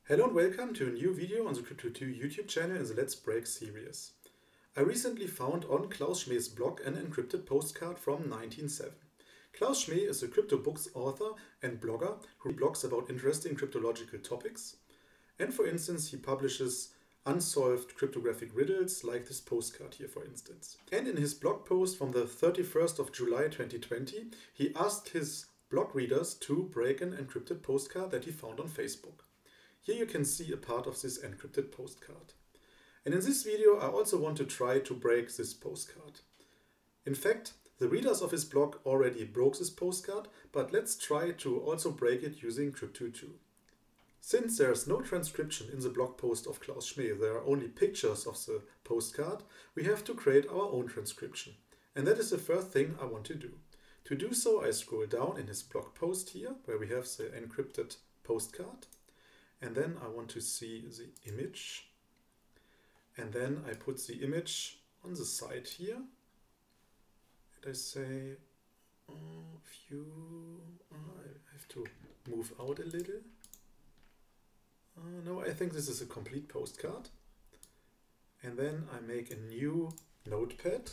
Hello and welcome to a new video on the Crypto2 YouTube channel in the Let's Break series. I recently found on Klaus Schmeh's blog an encrypted postcard from 1907. Klaus Schmeh is a crypto books author and blogger who blogs about interesting cryptological topics. And for instance, he publishes unsolved cryptographic riddles like this postcard here, for instance. And in his blog post from the 31st of July 2020, he asked his blog readers to break an encrypted postcard that he found on Facebook. Here you can see a part of this encrypted postcard. And in this video I also want to try to break this postcard. In fact, the readers of his blog already broke this postcard, but let's try to also break it using Crypto2. Since there is no transcription in the blog post of Klaus Schmeh, there are only pictures of the postcard, we have to create our own transcription. And that is the first thing I want to do. To do so, I scroll down in his blog post here, where we have the encrypted postcard. And then I want to see the image. And then I put the image on the side here. And I say, I have to move out a little. No, I think this is a complete postcard. And then I make a new notepad.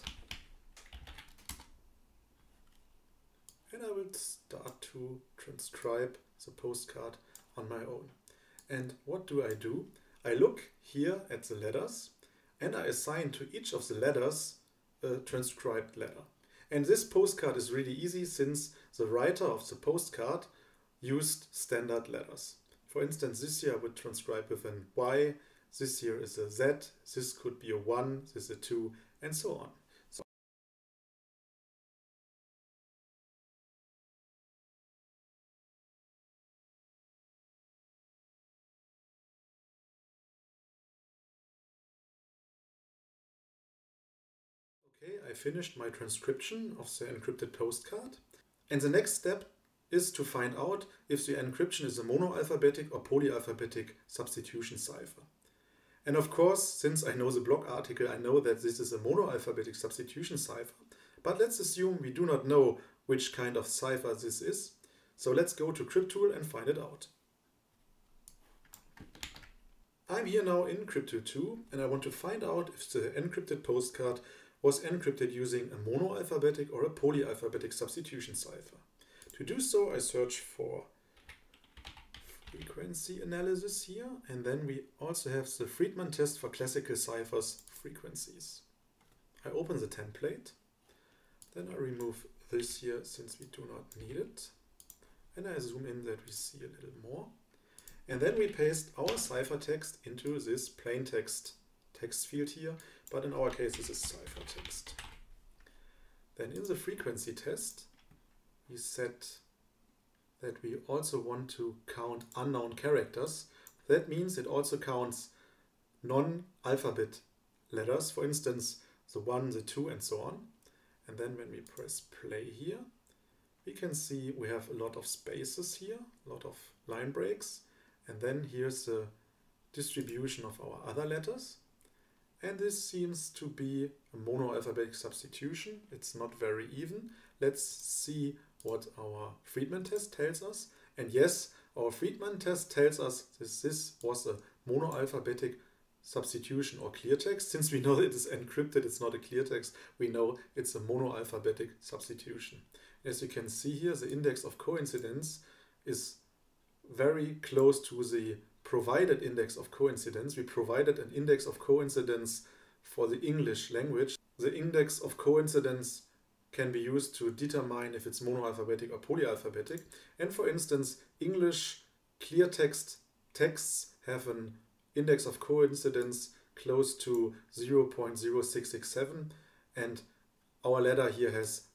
And I will start to transcribe the postcard on my own. And what do? I look here at the letters and I assign to each of the letters a transcribed letter. And this postcard is really easy since the writer of the postcard used standard letters. For instance, this here I would transcribe with an Y, this here is a Z, this could be a 1, this is a 2, and so on. Okay, I finished my transcription of the encrypted postcard. And the next step is to find out if the encryption is a monoalphabetic or polyalphabetic substitution cipher. And of course, since I know the blog article, I know that this is a monoalphabetic substitution cipher. But let's assume we do not know which kind of cipher this is. So let's go to Cryptool and find it out. I'm here now in Crypto2 and I want to find out if the encrypted postcard was encrypted using a monoalphabetic or a polyalphabetic substitution cipher. To do so, I search for frequency analysis here, and then we also have the Friedman test for classical ciphers frequencies. I open the template, then I remove this here since we do not need it, and I zoom in that we see a little more. And then we paste our ciphertext into this plain text field here, but in our case this is ciphertext. Then in the frequency test we set that we also want to count unknown characters. That means it also counts non-alphabet letters, for instance the 1, the 2 and so on. And then when we press play here, we can see we have a lot of spaces here, a lot of line breaks, and then here's the distribution of our other letters. And this seems to be a monoalphabetic substitution. It's not very even. Let's see what our Friedman test tells us. And yes, our Friedman test tells us that this was a monoalphabetic substitution or clear text. Since we know that it is encrypted, it's not a clear text, we know it's a monoalphabetic substitution. As you can see here, the index of coincidence is very close to the provided index of coincidence. We provided an index of coincidence for the English language. The index of coincidence can be used to determine if it's monoalphabetic or polyalphabetic. And for instance, English clear texts have an index of coincidence close to 0.0667, and our letter here has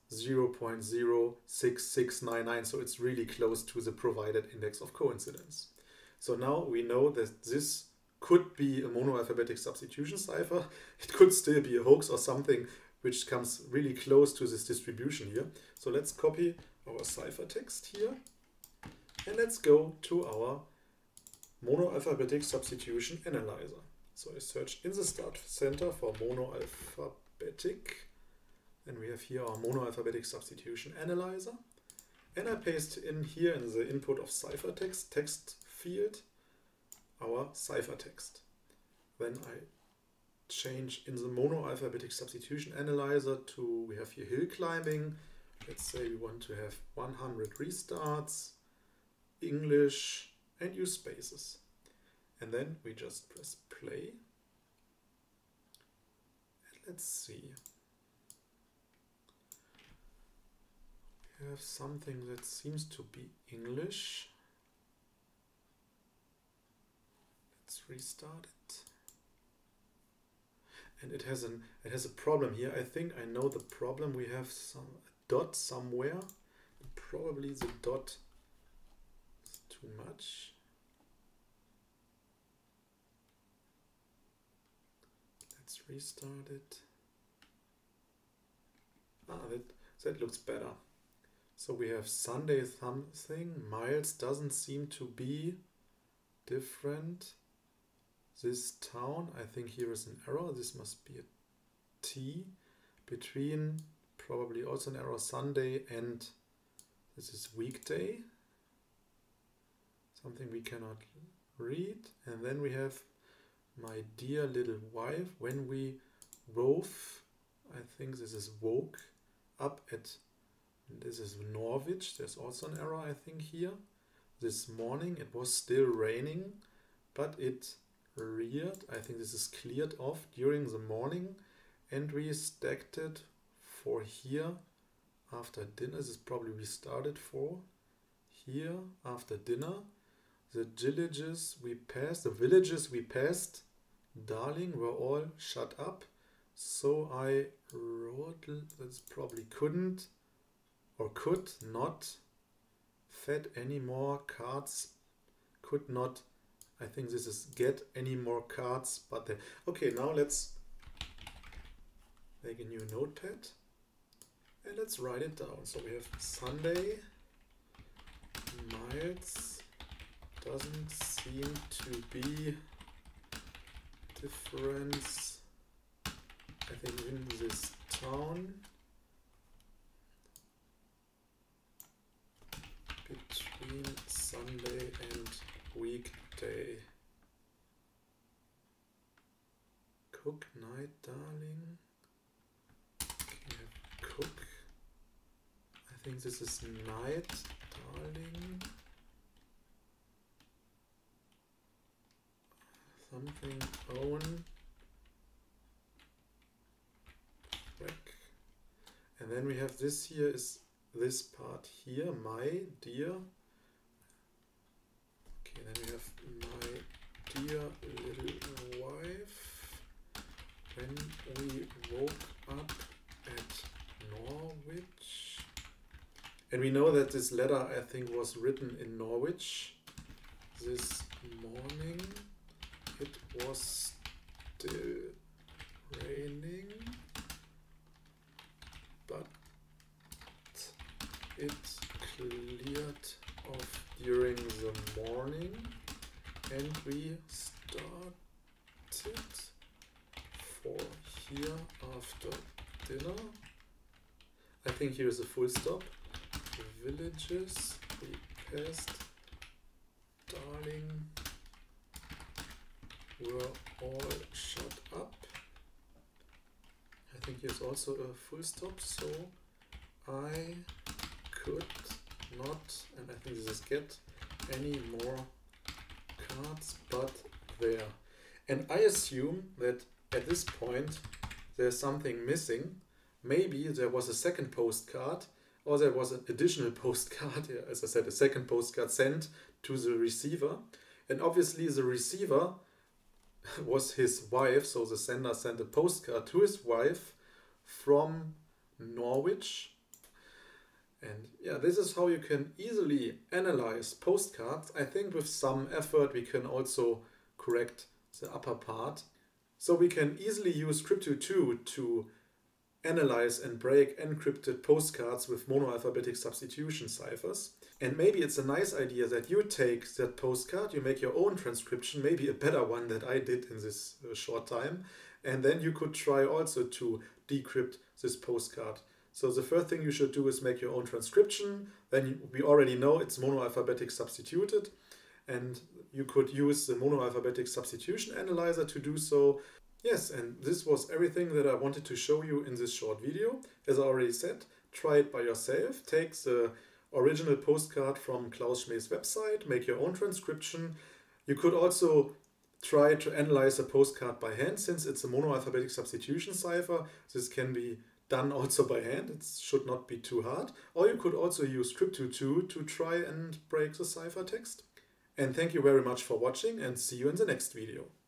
0.06699, so it's really close to the provided index of coincidence. So now we know that this could be a monoalphabetic substitution cipher. It could still be a hoax or something which comes really close to this distribution here. So let's copy our ciphertext here and let's go to our monoalphabetic substitution analyzer. So I search in the start center for monoalphabetic, and we have here our monoalphabetic substitution analyzer. And I paste in here in the input of ciphertext text field our ciphertext. Then I change in the monoalphabetic substitution analyzer to, we have here hill climbing. Let's say we want to have 100 restarts, English, and use spaces. And then we just press play. And let's see. We have something that seems to be English. Let's restart it. And it has a problem here. I think I know the problem. We have some dot somewhere. Probably the dot is too much. Let's restart it. That looks better. So we have Sunday something. Miles doesn't seem to be different. This town, I think here is an error. This must be a T between, probably also an error, Sunday and this is weekday. Something we cannot read. And then we have my dear little wife. When we wove, I think this is woke up at, this is Norwich. There's also an error, I think, here. This morning it was still raining, but it reared. I think this is cleared off during the morning, and we stacked it for here after dinner. This is probably we started for here after dinner. The villages we passed, darling, were all shut up. So I wrote, that's probably couldn't or could not fed any more cards, could not, I think this is get any more cards, but they, okay, now let's make a new notepad and let's write it down. So we have Sunday, Miles doesn't seem to be difference, I think, in this town between Sunday and weekday. Cook night, darling. Okay, cook. I think this is night, darling. Something own. Back. And then we have this here is this part here, my dear. Okay, then we have my dear little wife. When we woke up at Norwich. And we know that this letter, I think, was written in Norwich this morning. It was still raining, but it cleared off during the morning, and we started for here after dinner. I think here is a full stop. The villages we passed, darling, were all shut up. I think here's also a full stop, so I could not, and I think this is get any more cards but there. And I assume that at this point there's something missing. Maybe there was a second postcard, or there was an additional postcard, as I said, a second postcard sent to the receiver. And obviously the receiver was his wife, so the sender sent a postcard to his wife from Norwich. And yeah, this is how you can easily analyze postcards. I think with some effort we can also correct the upper part. So we can easily use Crypto2 to analyze and break encrypted postcards with monoalphabetic substitution ciphers. And maybe it's a nice idea that you take that postcard, you make your own transcription, maybe a better one that I did in this short time, and then you could try also to decrypt this postcard. So the first thing you should do is make your own transcription. Then we already know it's monoalphabetic substituted. and you could use the monoalphabetic substitution analyzer to do so. Yes, and this was everything that I wanted to show you in this short video. As I already said, try it by yourself. Take the original postcard from Klaus Schmeh's website, make your own transcription. You could also try to analyze a postcard by hand, since it's a monoalphabetic substitution cipher. This can be done also by hand. It should not be too hard. Or you could also use Crypto2 to try and break the ciphertext. And thank you very much for watching, and see you in the next video.